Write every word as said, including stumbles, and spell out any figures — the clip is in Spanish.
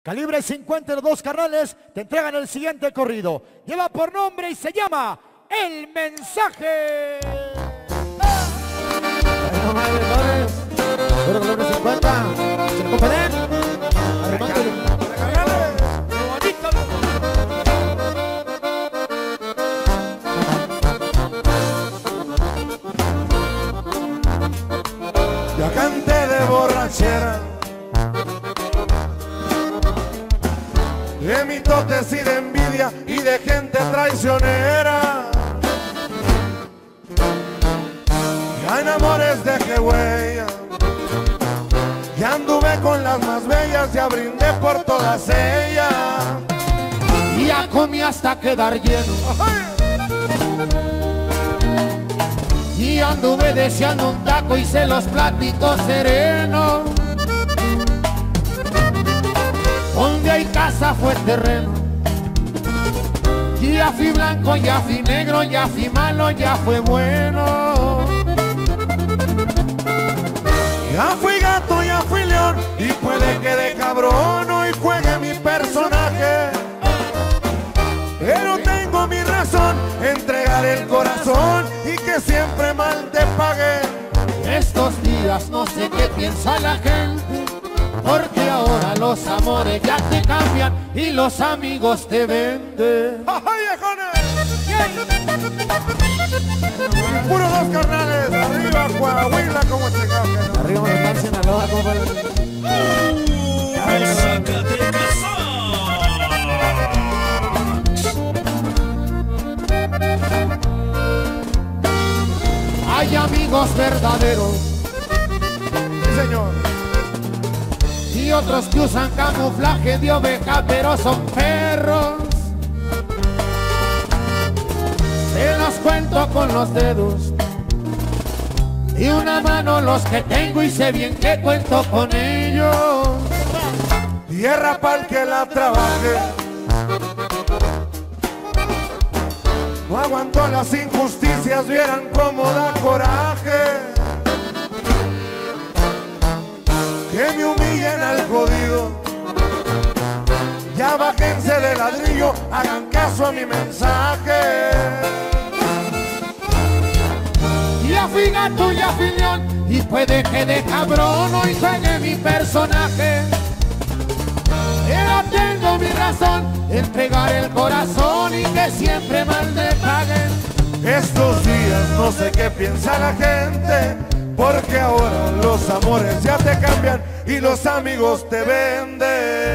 Calibre cincuenta y los dos carnales te entregan el siguiente corrido. Lleva por nombre y se llama El Mensaje. Calibre cincuenta. ¿Se le competen? Ya canté de borrachera, de mitotes y de envidia y de gente traicionera. Ya en amores dejé huella, ya anduve con las más bellas, ya brindé por todas ellas. Ya comí hasta quedar lleno. Y anduve deseando un taco, hice los pláticos serenos. Donde hay casa fue terreno. Ya fui blanco, ya fui negro, ya fui malo, ya fue bueno. Ya fui gato, ya fui león, y puede que de cabrón hoy juegue mi personaje. Pero tengo mi razón, entregar el corazón y que siempre mal te pague. Estos días no sé qué piensa la gente, porque ahora los amores ya te cambian y los amigos te venden. ¡Ay, viejones! Puro dos carnales, arriba Coahuila, como se caja. Arriba Mazatlán, Sinaloa, compadre. Hay amigos verdaderos, Sí, señor. y otros que usan camuflaje de oveja, pero son perros. Se los cuento con los dedos y una mano los que tengo, y sé bien que cuento con ellos. Tierra pa'l que la trabaje, no aguantó las injusticias, vieran cómo da coraje. Que me humillen al jodido, ya bájense de ladrillo, hagan caso a mi mensaje. Ya fui gato, ya fui león, y puede que de cabrón hoy juegue mi personaje. Pero tengo mi razón, entregar el corazón y que siempre mal me paguen. Estos días no sé qué piensa la gente, porque ahora los amores ya te cambian y los amigos te venden.